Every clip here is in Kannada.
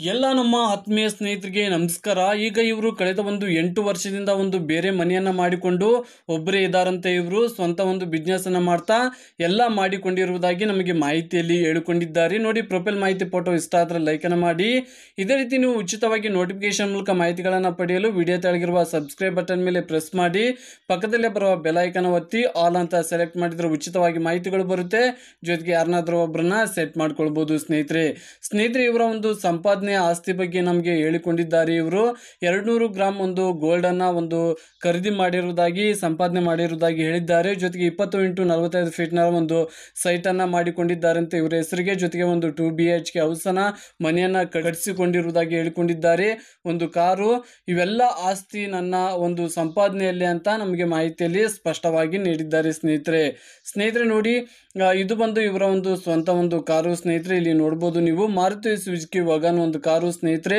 ಎಲ್ಲ ನಮ್ಮ ಆತ್ಮೀಯ ಸ್ನೇಹಿತರಿಗೆ ನಮಸ್ಕಾರ. ಈಗ ಇವರು ಕಳೆದ ಒಂದು 8 ವರ್ಷದಿಂದ ಒಂದು ಬೇರೆ ಮನೆಯನ್ನ ಮಾಡಿಕೊಂಡು ಒಬ್ಬರೇ ಇದ್ದಾರಂತೆ. ಇವರು ಸ್ವಂತ ಒಂದು ಬಿಸ್ನೆಸ್ ಅನ್ನ ಮಾಡ್ತಾ ಎಲ್ಲ ಮಾಡಿಕೊಂಡಿರುವುದಾಗಿ ನಮಗೆ ಮಾಹಿತಿಯಲ್ಲಿ ಹೇಳಿಕೊಂಡಿದ್ದಾರೆ. ನೋಡಿ, ಪ್ರೊಫೈಲ್ ಮಾಹಿತಿ ಫೋಟೋ ಇಷ್ಟ ಆದ್ರೆ ಲೈಕ್ ಅನ್ನ ಮಾಡಿ. ಇದೇ ರೀತಿ ನೀವು ಉಚಿತವಾಗಿ ನೋಟಿಫಿಕೇಶನ್ ಮೂಲಕ ಮಾಹಿತಿಗಳನ್ನು ಪಡೆಯಲು ವಿಡಿಯೋ ತೆಳಗಿರುವ ಸಬ್ಸ್ಕ್ರೈಬ್ ಬಟನ್ ಮೇಲೆ ಪ್ರೆಸ್ ಮಾಡಿ ಪಕ್ಕದಲ್ಲೇ ಬರುವ ಬೆಲ್ ಐಕಾನ್ ಒತ್ತಿ ಆಲ್ ಅಂತ ಸೆಲೆಕ್ಟ್ ಮಾಡಿದ್ರೆ ಉಚಿತವಾಗಿ ಮಾಹಿತಿಗಳು ಬರುತ್ತೆ. ಜೊತೆಗೆ ಯಾರನ್ನಾದ್ರೂ ಒಬ್ಬರನ್ನ ಸೆಟ್ ಮಾಡ್ಕೊಳ್ಬಹುದು. ಸ್ನೇಹಿತರೆ ಇವರ ಒಂದು ಸಂಪಾದನೆ ಆಸ್ತಿ ಬಗ್ಗೆ ನಮಗೆ ಹೇಳಿಕೊಂಡಿದ್ದಾರೆ. ಇವರು 200 ಗ್ರಾಮ್ ಒಂದು ಗೋಲ್ಡ್ ಅನ್ನ ಒಂದು ಖರೀದಿ ಮಾಡಿರುವುದಾಗಿ ಸಂಪಾದನೆ ಮಾಡಿರುವುದಾಗಿ ಹೇಳಿದ್ದಾರೆ. ಜೊತೆಗೆ 20 × 45 ಫೀಟ್ ನ ಒಂದು ಸೈಟ್ ಅನ್ನ ಮಾಡಿಕೊಂಡಿದ್ದಾರೆ ಅಂತ ಇವರ ಹೆಸರಿಗೆ. ಜೊತೆಗೆ ಒಂದು 2 BHK ಹೌಸ್ ಅನ್ನ ಮನೆಯನ್ನ ಕಟ್ಟಿಸಿಕೊಂಡಿರುವುದಾಗಿ ಹೇಳಿಕೊಂಡಿದ್ದಾರೆ. ಒಂದು ಕಾರು, ಇವೆಲ್ಲ ಆಸ್ತಿ ನನ್ನ ಒಂದು ಸಂಪಾದನೆಯಲ್ಲಿ ಅಂತ ನಮಗೆ ಮಾಹಿತಿಯಲ್ಲಿ ಸ್ಪಷ್ಟವಾಗಿ ನೀಡಿದ್ದಾರೆ. ಸ್ನೇಹಿತರೆ ನೋಡಿ, ಇದು ಬಂದು ಇವರ ಒಂದು ಸ್ವಂತ ಒಂದು ಕಾರು. ಸ್ನೇಹಿತರೆ ಇಲ್ಲಿ ನೋಡಬಹುದು ನೀವು, ಮಾರುತಿ ಸುಜುಕಿ ವಾಗನ್ ಒಂದು ಕಾರು. ಸ್ನೇಹಿತರೆ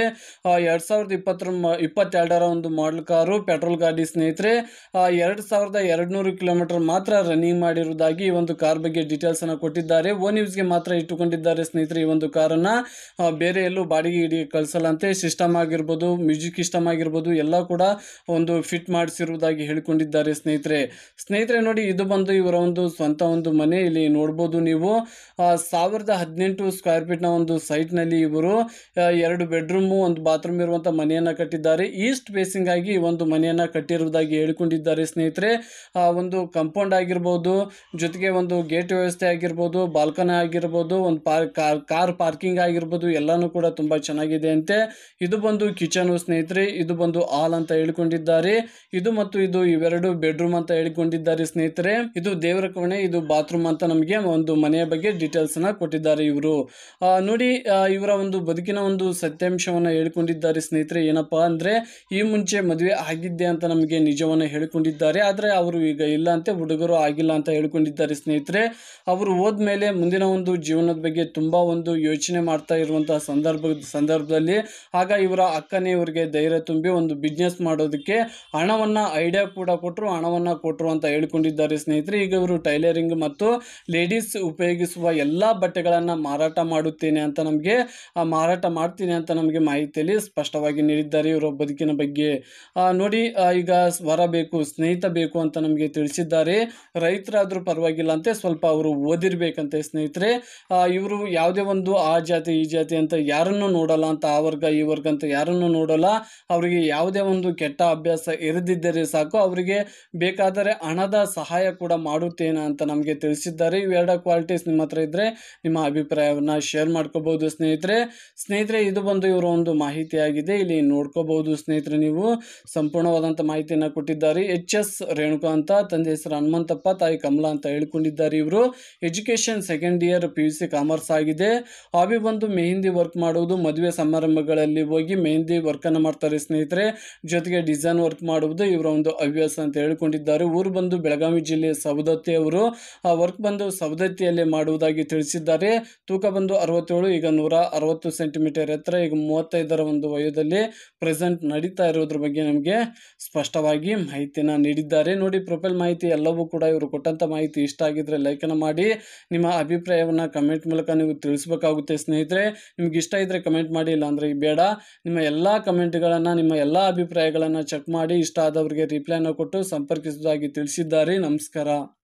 2022ರ ಒಂದು ಮಾಡೆಲ್ ಕಾರು, ಪೆಟ್ರೋಲ್ ಗಾಡಿ. ಸ್ನೇಹಿತರೆ 2200 ಕಿಲೋಮೀಟರ್ ಮಾತ್ರ ರನ್ನಿಂಗ್ ಮಾಡಿರುವುದಾಗಿ ಈ ಒಂದು ಕಾರ್ ಬಗ್ಗೆ ಡೀಟೇಲ್ಸ್ ಅನ್ನ ಕೊಟ್ಟಿದ್ದಾರೆ. ಓನ್ ಯೂಸ್ಗೆ ಮಾತ್ರ ಇಟ್ಟುಕೊಂಡಿದ್ದಾರೆ. ಸ್ನೇಹಿತರೆ ಈ ಒಂದು ಕಾರನ್ನ ಬೇರೆ ಎಲ್ಲೂ ಬಾಡಿಗೆ ಕಳಿಸಲ್ಲಂತೆ. ಸಿಸ್ಟಮ್ ಆಗಿರ್ಬೋದು, ಮ್ಯೂಸಿಕ್ ಸಿಸ್ಟಮ್ ಆಗಿರ್ಬೋದು, ಎಲ್ಲ ಕೂಡ ಒಂದು ಫಿಟ್ ಮಾಡಿಸಿರುವುದಾಗಿ ಹೇಳಿಕೊಂಡಿದ್ದಾರೆ. ಸ್ನೇಹಿತರೆ ನೋಡಿ, ಇದು ಬಂದು ಇವರ ಒಂದು ಸ್ವಂತ ಒಂದು ಮನೆ. ಇಲ್ಲಿ ನೋಡಬಹುದು ನೀವು, 1018 ಸ್ಕ್ವೇರ್ ಫೀಟ್ ನ ಒಂದು ಸೈಟ್ ನಲ್ಲಿ ಇವರು 2 ಬೆಡ್ರೂಮ್ ಒಂದು ಬಾತ್ರೂಮ್ ಇರುವಂತ ಮನೆಯನ್ನ ಕಟ್ಟಿದ್ದಾರೆ. ಈಸ್ಟ್ ಫೇಸಿಂಗ್ ಆಗಿ ಈ ಒಂದು ಮನೆಯನ್ನ ಕಟ್ಟಿರುವುದಾಗಿ ಹೇಳಿಕೊಂಡಿದ್ದಾರೆ. ಸ್ನೇಹಿತರೆ ಒಂದು ಕಾಂಪೌಂಡ್ ಆಗಿರ್ಬೋದು, ಜೊತೆಗೆ ಒಂದು ಗೇಟ್ ವ್ಯವಸ್ಥೆ ಆಗಿರ್ಬೋದು, ಬಾಲ್ಕನಿ ಆಗಿರ್ಬೋದು, ಒಂದು ಕಾರ್ ಪಾರ್ಕಿಂಗ್ ಆಗಿರ್ಬೋದು, ಎಲ್ಲಾನು ಕೂಡ ತುಂಬಾ ಚೆನ್ನಾಗಿದೆ ಅಂತೆ. ಇದು ಬಂದು ಕಿಚನ್. ಸ್ನೇಹಿತರೆ ಇದು ಬಂದು ಹಾಲ್ ಅಂತ ಹೇಳಿಕೊಂಡಿದ್ದಾರೆ. ಇದು ಮತ್ತು ಇದು ಇವೆರಡು ಬೆಡ್ರೂಮ್ ಅಂತ ಹೇಳಿಕೊಂಡಿದ್ದಾರೆ. ಸ್ನೇಹಿತರೆ ಇದು ದೇವರ ಕೋಣೆ, ಇದು ಬಾತ್ರೂಮ್ ಅಂತ ನಮಗೆ ಒಂದು ಮನೆಯ ಬಗ್ಗೆ ಡೀಟೇಲ್ಸ್ ಅನ್ನ ಕೊಟ್ಟಿದ್ದಾರೆ ಇವರು. ನೋಡಿ, ಇವರ ಒಂದು ಬದುಕಿನ ಒಂದು ಸತ್ಯಾಂಶವನ್ನ ಹೇಳಿಕೊಂಡಿದ್ದಾರೆ. ಸ್ನೇಹಿತರೆ ಏನಪ್ಪಾ ಅಂದ್ರೆ, ಈ ಮುಂಚೆ ಮದುವೆ ಆಗಿದ್ದೆ ಅಂತ ನಮಗೆ ನಿಜವನ್ನ ಹೇಳಿಕೊಂಡಿದ್ದಾರೆ. ಆದ್ರೆ ಅವರು ಈಗ ಇಲ್ಲ ಅಂತೆ, ಹುಡುಗರು ಆಗಿಲ್ಲ ಅಂತ ಹೇಳಿಕೊಂಡಿದ್ದಾರೆ. ಸ್ನೇಹಿತರೆ ಅವರು ಹೋದ್ಮೇಲೆ ಮುಂದಿನ ಒಂದು ಜೀವನದ ಬಗ್ಗೆ ತುಂಬಾ ಒಂದು ಯೋಚನೆ ಮಾಡ್ತಾ ಇರುವಂತಹ ಸಂದರ್ಭದಲ್ಲಿ ಆಗ ಇವರ ಅಕ್ಕನೇ ಇವರಿಗೆ ಧೈರ್ಯ ತುಂಬಿ ಒಂದು ಬಿಸ್ನೆಸ್ ಮಾಡೋದಕ್ಕೆ ಐಡಿಯಾ ಕೂಡ ಕೊಟ್ಟರು ಅಂತ ಹೇಳಿಕೊಂಡಿದ್ದಾರೆ. ಸ್ನೇಹಿತರೆ ಈಗ ಇವರು ಟೈಲರಿಂಗ್ ಮತ್ತು ಲೇಡೀಸ್ ಉಪಯೋಗಿಸುವ ಎಲ್ಲಾ ಬಟ್ಟೆಗಳನ್ನ ಮಾರಾಟ ಮಾಡ್ತೀನಿ ಅಂತ ನಮಗೆ ಮಾಹಿತಿಯಲ್ಲಿ ಸ್ಪಷ್ಟವಾಗಿ ನೀಡಿದ್ದಾರೆ ಇವರ ಬದುಕಿನ ಬಗ್ಗೆ. ನೋಡಿ, ಈಗ ವರ ಬೇಕು, ಸ್ನೇಹಿತ ಬೇಕು ಅಂತ ನಮಗೆ ತಿಳಿಸಿದ್ದಾರೆ. ರೈತರಾದ್ರೂ ಪರವಾಗಿಲ್ಲ ಅಂತೆ, ಸ್ವಲ್ಪ ಅವರು ಓದಿರ್ಬೇಕಂತೆ. ಸ್ನೇಹಿತರೆ ಇವರು ಯಾವುದೇ ಒಂದು ಆ ಜಾತಿ ಈ ಜಾತಿ ಅಂತ ಯಾರನ್ನು ನೋಡಲ್ಲ ಅಂತ, ಆ ವರ್ಗ ಈ ವರ್ಗ ಅಂತ ಯಾರನ್ನು ನೋಡಲ್ಲ. ಅವರಿಗೆ ಯಾವುದೇ ಒಂದು ಕೆಟ್ಟ ಅಭ್ಯಾಸ ಇರದಿದ್ದರೆ ಸಾಕು, ಅವರಿಗೆ ಬೇಕಾದರೆ ಹಣದ ಸಹಾಯ ಕೂಡ ಮಾಡುತ್ತೇನೆ ಅಂತ ನಮಗೆ ತಿಳಿಸಿದ್ದಾರೆ. ಇವೆರಡು ಕ್ವಾಲಿಟೀಸ್ ನಿಮ್ಮ ಹತ್ರ ಇದ್ರೆ ನಿಮ್ಮ ಅಭಿಪ್ರಾಯವನ್ನ ಶೇರ್ ಮಾಡ್ಕೋಬಹುದು. ಸ್ನೇಹಿತರೆ ಇದು ಬಂದು ಇವರ ಒಂದು ಮಾಹಿತಿ ಆಗಿದೆ. ಇಲ್ಲಿ ನೋಡ್ಕೋಬಹುದು. ಸ್ನೇಹಿತರೆ ನೀವು ಸಂಪೂರ್ಣವಾದಂತ ಮಾಹಿತಿಯನ್ನ ಕೊಟ್ಟಿದ್ದಾರೆ. HS ರೇಣುಕಾ ಅಂತ, ತಂದೆ ಹೆಸರು ಹನುಮಂತಪ್ಪ, ತಾಯಿ ಕಮಲಾ ಅಂತ ಹೇಳಿಕೊಂಡಿದ್ದಾರೆ. ಇವರು education 2nd year PUC commerce ಆಗಿದೆ. ಹಾಬಿ ಬಂದು ಮೆಹಂದಿ ವರ್ಕ್ ಮಾಡುವುದು, ಮದುವೆ ಸಮಾರಂಭಗಳಲ್ಲಿ ಹೋಗಿ ಮೆಹಂದಿ ವರ್ಕ್ ಅನ್ನ ಮಾಡ್ತಾರೆ. ಸ್ನೇಹಿತರೆ ಜೊತೆಗೆ ಡಿಸೈನ್ ವರ್ಕ್ ಮಾಡುವುದು ಇವರ ಒಂದು ಹವ್ಯಾಸ ಅಂತ ಹೇಳಿಕೊಂಡಿದ್ದಾರೆ. ಊರು ಬಂದು ಬೆಳಗಾವಿ ಜಿಲ್ಲೆ ಸವದತ್ತಿ. ಅವರು ವರ್ಕ್ ಬಂದು ಸವದತ್ತಿಯಲ್ಲಿ ಮಾಡುವುದಾಗಿ ತಿಳಿಸಿದ್ದಾರೆ. ತೂಕ ಬಂದು 67, ಈಗ 160 ಸೆಂಟಿಮೀಟರ್ ಎತ್ತರ, ಈಗ 35ರ ಒಂದು ವಯೋದಲ್ಲಿ ಪ್ರೆಸೆಂಟ್ ನಡೀತಾ ಇರೋದ್ರ ಬಗ್ಗೆ ನಮಗೆ ಸ್ಪಷ್ಟವಾಗಿ ಮಾಹಿತಿನ ನೀಡಿದ್ದಾರೆ. ನೋಡಿ, ಪ್ರೊಫೈಲ್ ಮಾಹಿತಿ ಎಲ್ಲವೂ ಕೂಡ ಇವರು ಕೊಟ್ಟಂತ ಮಾಹಿತಿ ಇಷ್ಟ ಆಗಿದ್ರೆ ಲೈಕ್ ಅನ್ನ ಮಾಡಿ. ನಿಮ್ಮ ಅಭಿಪ್ರಾಯವನ್ನ ಕಮೆಂಟ್ ಮೂಲಕ ನೀವು ತಿಳಿಸಬೇಕಾಗುತ್ತೆ. ಸ್ನೇಹಿತರೆ ನಿಮ್ಗೆ ಇಷ್ಟ ಇದ್ರೆ ಕಮೆಂಟ್ ಮಾಡಿ, ಇಲ್ಲ ಅಂದ್ರೆ ಬೇಡ. ನಿಮ್ಮ ಎಲ್ಲಾ ಕಮೆಂಟ್ಗಳನ್ನ, ನಿಮ್ಮ ಎಲ್ಲಾ ಅಭಿಪ್ರಾಯಗಳನ್ನ ಚೆಕ್ ಮಾಡಿ ಇಷ್ಟ ಆದವರಿಗೆ ರಿಪ್ಲೈನ ಕೊಟ್ಟು ಸಂಪರ್ಕಿಸುವುದಾಗಿ ತಿಳಿಸಿದ್ದಾರೆ. ನಮಸ್ಕಾರ.